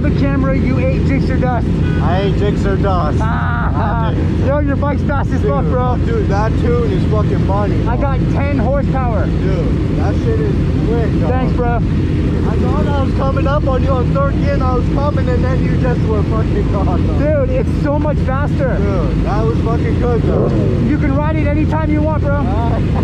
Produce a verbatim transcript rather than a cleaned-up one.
the camera you ate Jigsaw dust. I ate Jigsaw dust. Ah, yo, your bike's fast as fuck, bro. Dude, that tune is fucking money. I got ten horsepower. Dude, that shit is quick, dog. Thanks, bro. I thought I was coming up on you on third gear and I was coming and then you just were fucking gone, dog. Dude, it's so much faster. Dude, that was fucking good, though. You can ride it anytime you want, bro.